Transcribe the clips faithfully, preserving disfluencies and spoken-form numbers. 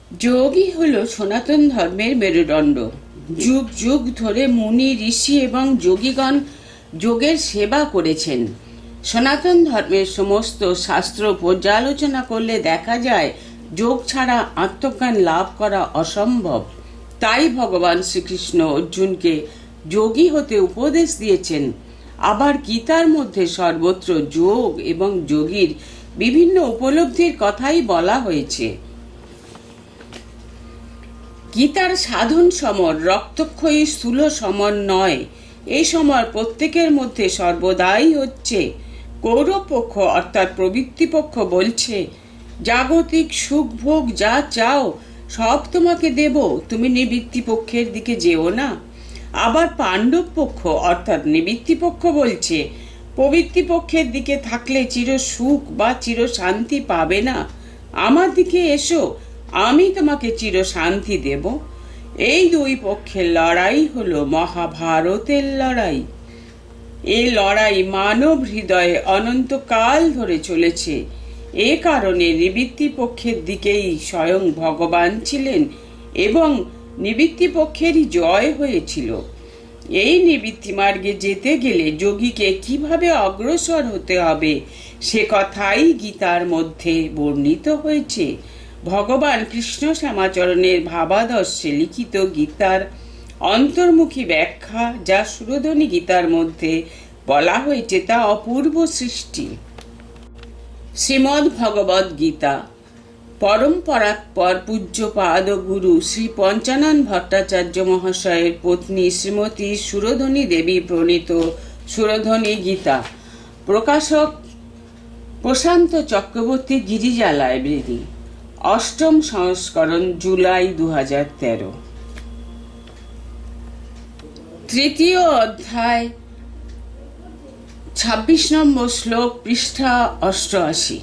যোগই হলো সনাতন ধর্মের মেরুদণ্ড। যুগ যুগ ধরে মুনি, ঋষি এবং যোগীগণ যোগের সেবা করেছেন। সনাতন ধর্মের সমস্ত শাস্ত্র পর্যালোচনা করলে দেখা যায় যোগ ছাড়া আত্মজ্ঞান লাভ করা অসম্ভব। তাই ভগবান শ্রীকৃষ্ণ অর্জুনকে যোগী হতে উপদেশ দিয়েছেন। আবার গীতার মধ্যে সর্বত্র যোগ এবং যোগীর বিভিন্ন উপলব্ধির কথাই বলা হয়েছে। গীতার সাধন সমর রক্তক্ষয়ী স্থূল সমর নয়। এই সমর প্রত্যেকের মধ্যে সর্বদাই হচ্ছে। কৌরব পক্ষ অর্থাৎ প্রবৃত্তি পক্ষ বলছে, জাগতিক সুখ ভোগ যা চাও সব তোমাকে দেব, তুমি নিবৃত্তি পক্ষের দিকে যেও না। আবার পাণ্ডব পক্ষ অর্থাৎ নিবৃত্তি পক্ষ বলছে, প্রবৃত্তি পক্ষের দিকে থাকলে চির সুখ বা চির শান্তি পাবে না, আমার দিকে এসো, আমি তোমাকে চির শান্তি দেব। এই দুই পক্ষের লড়াই হলো মহাভারতের লড়াই। এই লড়াই মানব হৃদয়ে অনন্তকাল ধরে চলেছে। এ কারণে নিবৃত্তি পক্ষের দিকেই স্বয়ং ভগবান ছিলেন এবং নিবৃত্তি পক্ষেরই জয় হয়েছিল। এই নিবৃত্তি মার্গে যেতে গেলে যোগীকে কিভাবে অগ্রসর হতে হবে সে কথাই গীতার মধ্যে বর্ণিত হয়েছে। ভগবান কৃষ্ণ শ্যামাচরণের ভাবাদর্শে লিখিত গীতার অন্তর্মুখী ব্যাখ্যা, যা সুরধ্বনি গীতার মধ্যে বলা হয়েছে, তা অপূর্ব সৃষ্টি। শ্রীমদ্ ভগবদ গীতা পরম্পরাৎপর পূজ্যপাদ গুরু শ্রী পঞ্চানন ভট্টাচার্য মহাশয়ের পত্নী শ্রীমতী সুরধ্বনি দেবী প্রণীত সুরধ্বনি গীতা, প্রকাশক প্রশান্ত চক্রবর্তী গিরিজা লাইব্রেরি, অষ্টম সংস্করণ, জুলাই দু হাজার তেরো। তৃতীয় অধ্যায়, ছাব্বিশ নম্বর শ্লোক, পৃষ্ঠা অষ্টআশি।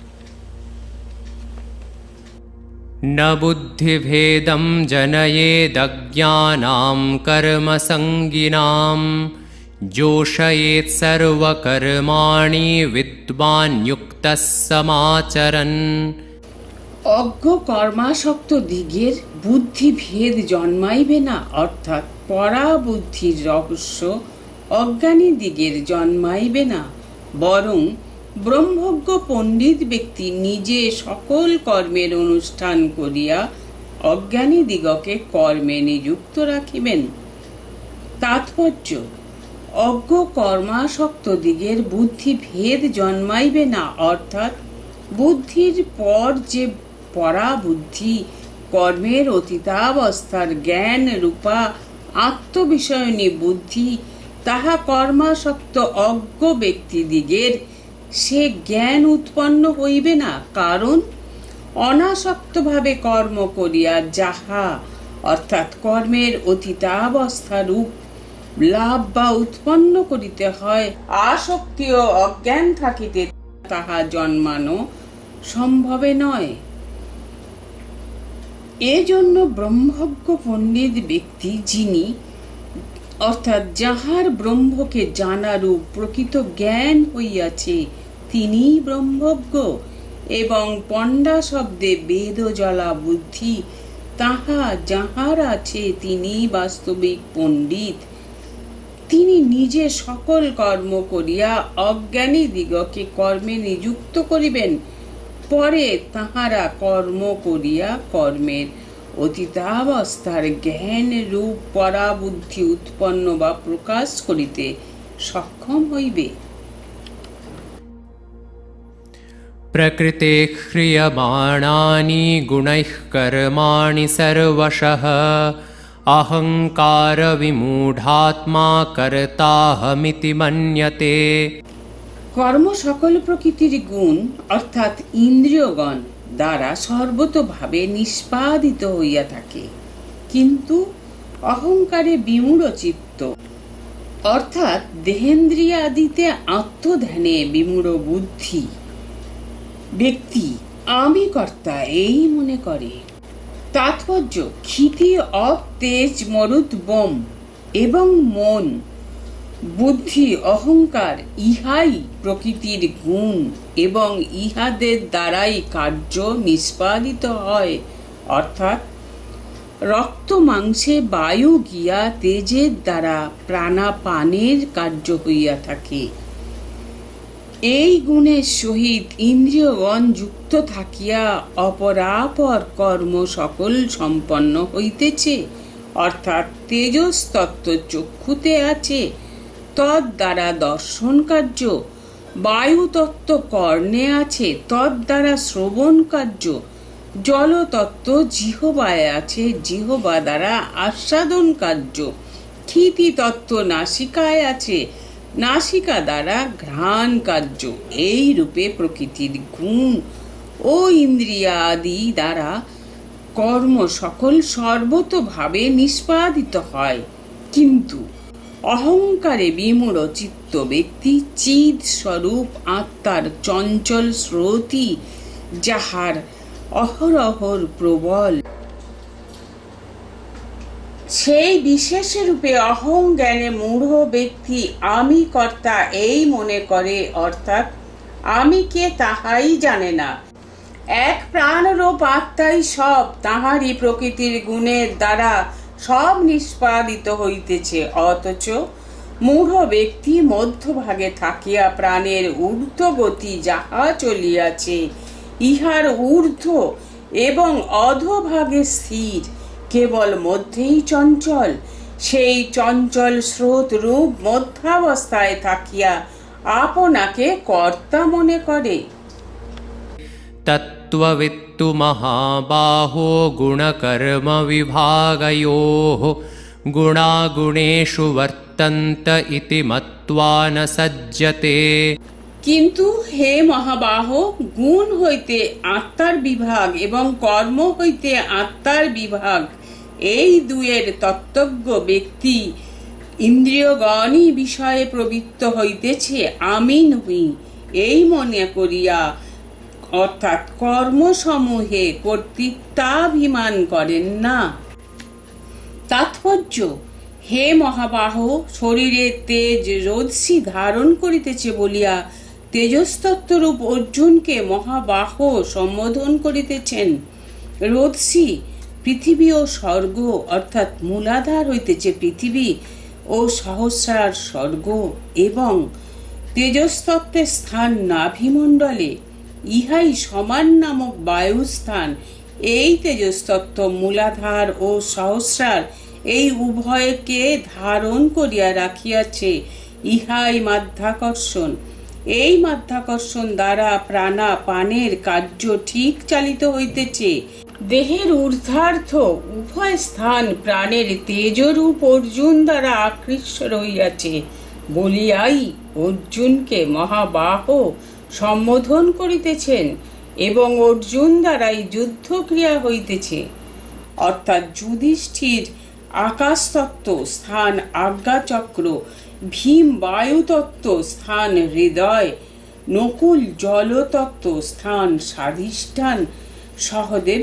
ন বুদ্ধিভেদম জনয়েদজ্ঞানাম কর্মসঙ্গিনাম যোষয়েৎ সর্বকর্মাণি বিদ্বান যুক্তঃ সমাচরन्। অজ্ঞ কর্মাসক্ত দিগের বুদ্ধি ভেদ জন্মাইবে না, অর্থাৎ পরাবুদ্ধির রহস্য অজ্ঞানী দিগের জন্মাইবে না, বরং ব্রহ্মজ্ঞ পণ্ডিত ব্যক্তি নিজে সকল কর্মের অনুষ্ঠান করিয়া অজ্ঞানী দিগকে কর্মে নিযুক্ত রাখিবেন। তাৎপর্য: অজ্ঞ কর্মাসক্ত দিগের বুদ্ধি ভেদ জন্মাইবে না, অর্থাৎ বুদ্ধির পর যে পরাবুদ্ধি কর্মের অতীতাবস্থার জ্ঞান রূপা আত্মবিষয়নী বুদ্ধি, তাহা কর্মাসক্ত অজ্ঞ ব্যক্তিদিগের সে জ্ঞান উৎপন্ন হইবে না। কারণ অনাসক্তভাবে কর্ম করিয়া যাহা অর্থাৎ কর্মের অতীতাবস্থা রূপ লাভ বা উৎপন্ন করিতে হয়, আসক্তি ও অজ্ঞান থাকিতে তাহা জন্মানো সম্ভবে নয়। এজন্য ব্রহ্মজ্ঞ পণ্ডিত ব্যক্তি যিনি অর্থাৎ যাহার ব্রহ্মকে জানারূপ প্রকৃত জ্ঞান হইয়াছে, তিনিই ব্রহ্মজ্ঞ। এবং পণ্ডা শব্দে বেদজ্বলা বুদ্ধি, তাহা যাহার আছে তিনিই বাস্তবিক পণ্ডিত। তিনি নিজে সকল কর্ম করিয়া অজ্ঞানী দিগকে কর্মে নিযুক্ত করিবেন। পরে তাহারা কর্ম করিয়া কর্মের অতীতাবস্থার জ্ঞান রূপ পরাবুদ্ধি উৎপন্ন বা প্রকাশ করিতে সক্ষম হইবে। প্রকৃতে ক্রিয়মাণানি গুণৈঃ কর্মাণি সর্বশঃ অহংকার বিমূঢ়াত্মা কর্তাহমিতি মন্যতে। কর্ম সকল প্রকৃতির গুণ অর্থাৎ ইন্দ্রিয়গণ দ্বারা সর্বতোভাবে নিষ্পাদিত হইয়া থাকে, কিন্তু অহংকারে বিমূঢ় চিত্ত অর্থাৎ দেহেন্দ্রিয়াদিতে আত্মধ্যানে বিমূঢ় বুদ্ধি ব্যক্তি আমি কর্তা এই মনে করে। তাৎপর্য: ক্ষিতি অপ তেজ মরুত বোম এবং মন বুদ্ধি অহংকার ইহাই প্রকৃতির গুণ এবং ইহাদের দ্বারাই কার্য নিষ্পাদিত হয়। অর্থাৎ রক্ত মাংসে বায়ু গিয়া তেজের দ্বারা প্রাণাপানের কার্য হইয়া থাকে। এই গুণের সহিত ইন্দ্রিয়গণ যুক্ত থাকিয়া অপরাপর কর্ম সকল সম্পন্ন হইতেছে, অর্থাৎ তেজস তত্ত্ব চক্ষুতে আছে, তদ দ্বারা দর্শন কার্য, বায়ু তত্ত্ব কর্ণে আছে, তদ দ্বারা শ্রবণ কার্য, জল তত্ত্ব জিহ্বায় আছে, জিহ্বা দ্বারা আস্বাদন কার্য, ক্ষিতি তত্ত্ব নাসিকায় আছে, নাসিকা দ্বারা ঘ্রাণ কার্য। এই রূপে প্রকৃতির গুণ ও ইন্দ্রিয়াদি দ্বারা কর্ম সকল সর্বতোভাবে নিষ্পাদিত হয়। কিন্তু অহংকারে বিমূঢ় চিত্ত ব্যক্তি চিদ স্বরূপ আত্মার চঞ্চল স্রোতী, যাহার অহরহর প্রবল, সেই বিশেষ রূপে অহং জ্ঞানে মূঢ় ব্যক্তি আমি কর্তা এই মনে করে, অর্থাৎ আমি কে তাহাই জানে না। এক প্রাণরূপ আত্মাই সব, তাহারই প্রকৃতির গুণের দ্বারা সব নিষ্পাদিত হইতেছে। অথচ মূঢ় ব্যক্তি মধ্যভাগে থাকিয়া প্রাণের ঊর্ধ্বগতি যাহা চলিয়াছে, ইহার ঊর্ধ্ব এবং অধোভাগে স্থির, কেবল মধ্যেই চঞ্চল, সেই চঞ্চল স্রোত রূপ মধ্যাবস্থায় থাকিয়া আপনাকে কর্তা মনে করে। তত্ত্ববিত্তু মহাবাহো গুণকর্ম বিভাগয়োঃ গুণাগুণেষু বর্তন্ত ইতি মত্বা ন সজ্জতে। কিন্তু হে মহাবাহ, গুণ হইতে আত্মার বিভাগ এবং কর্ম হইতে আত্মার বিভাগ, এই দুয়ের তত্ত্বজ্ঞ ব্যক্তি ইন্দ্রিয়গণই বিষয়ে প্রবৃত্ত হইতেছে, আমি নহি এই মনে করিয়া, অর্থাৎ কর্মসমূহে কর্তৃত্বাভিমান করেন না। তাৎপর্য, হে মহাবাহ, শরীরে তেজ রোদসী ধারণ করিতেছে বলিয়া তেজস্তত্ত্বরূপ অর্জুনকে মহাবাহ সম্বোধন করিতেছেন। রোদসী পৃথিবী ও স্বর্গ, অর্থাৎ মূলাধার হইতেছে পৃথিবী ও সহস্রার স্বর্গ, এবং তেজস্তত্ত্বের স্থান নাভিমণ্ডলে, ইহাই সমান নামক বায়ুস্থান। এই তেজস্তত্ত্ব মূলাধার ও সহস্রার এই উভয়কে ধারণ করিয়া রাখিয়াছে, ইহাই মাধ্যাকর্ষণ। এই মাধ্যাকর্ষণ দ্বারা প্রাণাপানের কার্য ঠিক চালিত হইতেছে। দেহের ঊর্ধ্বার্থ উভয় স্থান প্রাণের তেজরূপ অর্জুন দ্বারা আকৃষ্ট রহিয়াছে বলিয়াই অর্জুনকে মহাবাহ সম্বোধন করিতেছেন, এবং অর্জুন দ্বারাই যুদ্ধক্রিয়া হইতেছে। অর্থাৎ যুধিষ্ঠির আকাশতত্ত্ব স্থান আজ্ঞাচক্র, ভীম বায়ুতত্ত্ব স্থান হৃদয়, নকুল জলতত্ত্ব স্থান স্বাধিষ্ঠান, সহদেব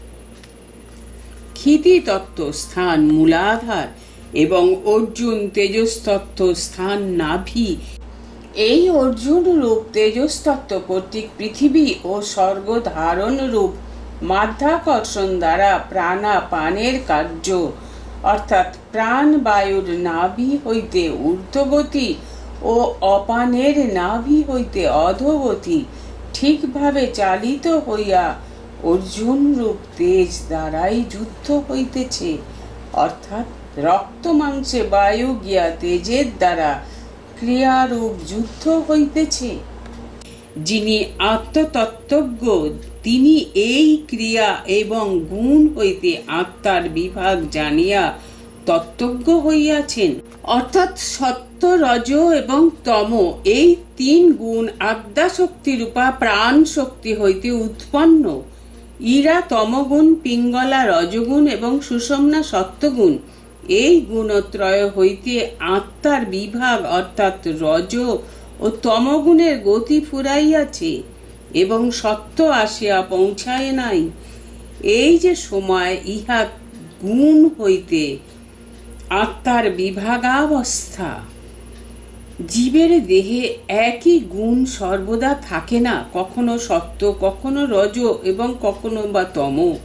ক্ষিতিতত্ত্ব স্থান মূলাধার, এবং অর্জুন তেজস্তত্ত্ব স্থান নাভি। এই অর্জুন রূপ তেজস্তত্ত্ব কর্তৃক পৃথিবী ও স্বর্গ ধারণ রূপ মাধ্যাকর্ষণ দ্বারা প্রাণাপানের কার্য, অর্থাৎ প্রাণ বায়ুর নাভি হইতে ঊর্ধ্বগতি ও অপানের নাভি হইতে অধোগতি ঠিকভাবে চালিত হইয়া অর্জুন রূপ তেজ দ্বারাই যুদ্ধ হইতেছে। অর্থাৎ রক্ত মাংসে বায়ু গিয়া তেজের দ্বারা ক্রিয়ারূপ যুদ্ধ হইতেছে। যিনি আত্মতত্ত্বজ্ঞ, তিনি এই ক্রিয়া এবং গুণ হইতে আত্মার বিভাগ জানিয়া তত্ত্বজ্ঞ হইয়াছেন। অর্থাৎ সত্য, রজ এবং তম এই তিন গুণ আদ্যাশক্তি রূপা প্রাণ শক্তি হইতে উৎপন্ন। ইরা তমগুণ, পিঙ্গলা রজগুণ এবং সুষুম্না সত্যগুণ, এই গুণত্রয় হইতে আত্মার বিভাগ অর্থাৎ রজ ও তমগুণের গতি ফুরাইয়াছে এবং সত্য আসিয়া পৌঁছায় নাই। এই যে সময় ইহা গুণ হইতে আত্মার বিভাগাবস্থা। জীবের দেহে একই গুণ সর্বদা থাকে না, কখনো সত্য, কখনো রজ এবং কখনো বা তম।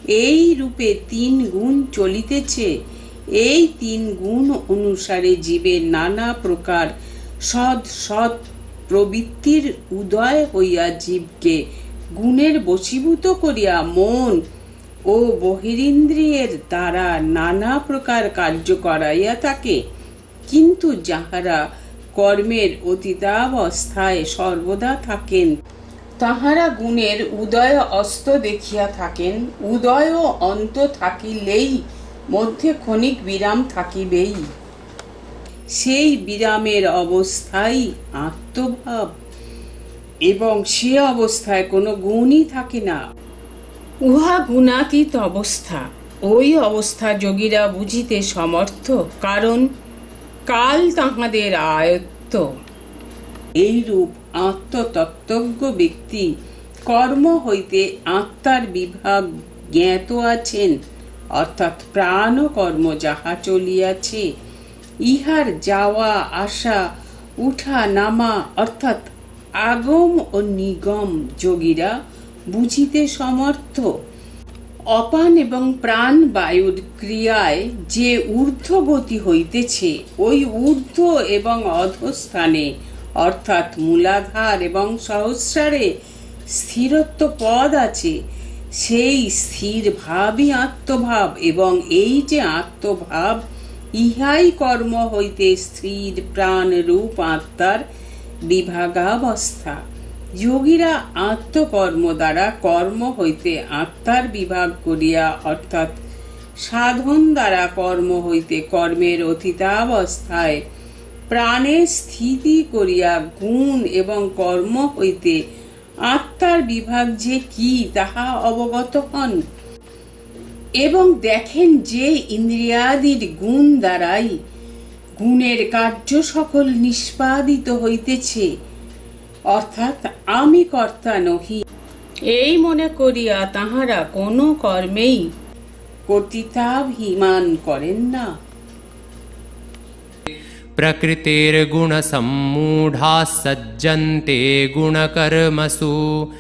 এই রূপে তিন গুণ চলিতেছে। এই তিন গুণ অনুসারে জীবের নানা প্রকার সৎ সৎ প্রবৃত্তির উদয় হইয়া জীবকে গুণের বশীভূত করিয়া মন ও বহিরিন্দ্রিয়ের দ্বারা নানা প্রকার কার্য করাইয়া থাকে। কিন্তু যাহারা কর্মের অতীতাবস্থায় সর্বদা থাকেন, তাহারা গুণের উদয় অস্ত দেখিয়া থাকেন। উদয় ও অন্ত থাকিলেই মধ্যে ক্ষণিক বিরাম থাকিবেই। সেই বিরামের অবস্থাই আত্মভাব, এবং সে অবস্থায় কোনো গুণই থাকে না। উহা গুণাতীত অবস্থা। ওই অবস্থা যোগীরা বুঝিতে সমর্থ, কারণ কাল তাহাদের আয়ত্ত। এইরূপ আত্মতত্ত্বজ্ঞ ব্যক্তি কর্ম হইতে আত্মার বিভাগ জ্ঞাত আছেন, অর্থাৎ প্রাণ কর্ম যাহা চলিয়াছে, ইহার যাওয়া আসা উঠা নামা অর্থাৎ আগম ও নিগম যোগীরা বুঝিতে সমর্থ। অপান এবং প্রাণ বায়ুর ক্রিয়ায় যে ঊর্ধ্বগতি হইতেছে, ওই ঊর্ধ্ব এবং অধস্থানে অর্থাৎ মূলাধার এবং সহস্রারে স্থিরত্ব পদ আছে। সেই স্থির ভাবই আত্মভাব, এবং এই যে আত্মভাব, ইহাই কর্ম হইতে স্থির প্রাণ রূপ আত্মার বিভাগাবস্থা। যোগীরা আত্মকর্ম দ্বারা কর্ম হইতে আত্মার বিভাগ করিয়া, অর্থাৎ সাধন দ্বারা কর্ম হইতে কর্মের অতীতাবস্থায় প্রাণের স্থিতি করিয়া গুণ এবং কর্ম হইতে আত্মার বিভাগ যে কি তাহা অবগত হন, এবং দেখেন যে ইন্দ্রিয়াদির গুণ দ্বারাই গুণের কার্য সকল নিষ্পাদিত হইতেছে, অর্থাৎ আমি কর্তা নহি, এই মনে করিয়া তাহারা কোনো কর্মেই কর্তৃত্বাভিমান করেন না। প্রকৃতির গুণ সম্মূঢ়া সজ্জন্তে গুণকর্মসু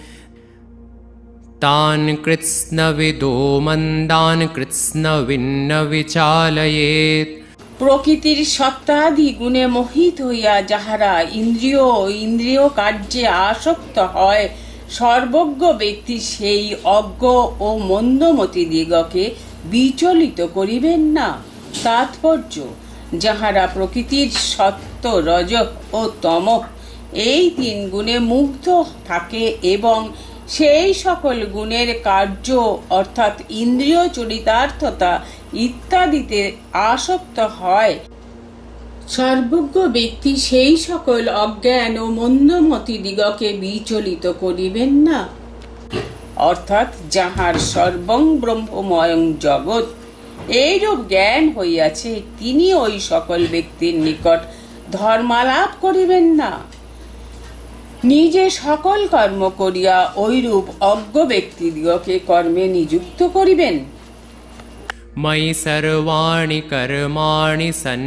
তান কৃৎস্নবিদো মন্দান কৃৎস্নবিন্ন বিচালয়েৎ। প্রকৃতির সত্তাদি গুণে মোহিত হইয়া যাহারা ইন্দ্রিয় ও ইন্দ্রিয় কার্যে আসক্ত হয়, সর্বজ্ঞ ব্যক্তি সেই অজ্ঞ ও মন্দমতি দিগকে বিচলিত করিবেন না। তাৎপর্য, যাহারা প্রকৃতির সত্ত্ব রজ ও তম এই তিন গুণে মুগ্ধ থাকে এবং সেই সকল গুণের কার্য অর্থাৎ ইন্দ্রিয় চরিতার্থতা ইত্যাদিতে আসক্ত হয়, সর্বজ্ঞ ব্যক্তি সেই সকল অজ্ঞান ও মন্দমতি দিগকে বিচলিত করিবেন না। অর্থাৎ যাহার সর্বং ব্রহ্মময়ং জগৎ এইরূপ জ্ঞান হইয়াছে, তিনি ওই সকল ব্যক্তির নিকট ধর্মালাপ করিবেন না। নিজে সকল কর্ম করিয়া ঐরূপ অজ্ঞ ব্যক্তিদিগকে কর্মে নিযুক্ত করিবেন। ময়ি সর্বাণি কর্মাণি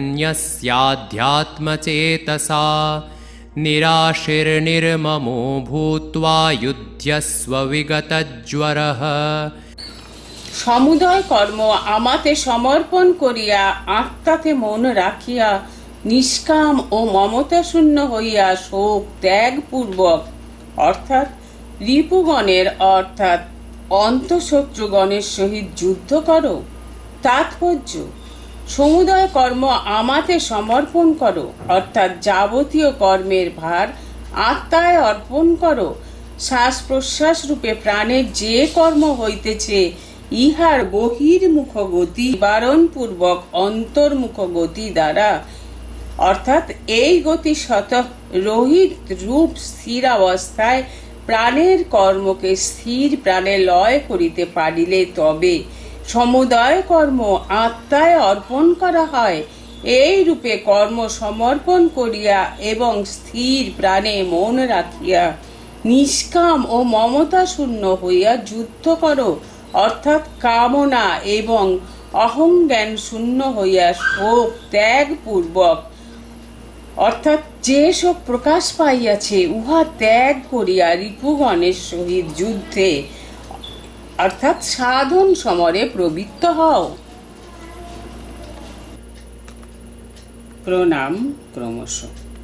সন্ন্যস্যাধ্যাত্মচেতসা নিরাশির্নির্মমো ভূত্বা যুধ্যস্ব বিগতজ্বরঃ। সমুদয় কর্ম আমাতে সমর্পণ করিয়া আত্মাতে মন রাখিয়া নিষ্কাম ও মমতা শূন্য হইয়া শোক ত্যাগ পূর্বক অর্থাৎ রিপুগণের অর্থাৎ অন্তঃশত্রুগণের সহিত যুদ্ধ করো। তাৎপর্য, সমুদয় কর্ম আমাতে সমর্পণ করো, অর্থাৎ যাবতীয় কর্মের ভার আত্মায় অর্পণ করো। শ্বাস প্রশ্বাস রূপে প্রাণের যে কর্ম হইতেছে, ইহার বহির্মুখ গতি বারণ পূর্বক অন্তর্মুখ গতি দ্বারা, অর্থাৎ এই গতি স্বতঃ রহিত রূপ স্থির অবস্থায় প্রাণের কর্মকে স্থির প্রাণে লয় করিতে পারিলে তবে সমুদয় কর্ম আত্মায় অর্পণ করা হয়। এই রূপে কর্ম সমর্পণ করিয়া এবং স্থির প্রাণে মন রাখিয়া নিষ্কাম ও মমতা শূন্য হইয়া যুদ্ধ করো, অর্থাৎ কামনা এবং অহংজ্ঞান শূন্য হইয়া শোক ত্যাগ পূর্বক অর্থাৎ যে শোক প্রকাশ পাইয়াছে উহা ত্যাগ করিয়া রিপুগণের সহিত যুদ্ধে অর্থাৎ সাধন সমরে প্রবৃত্ত হও। প্রণাম ক্রমশ।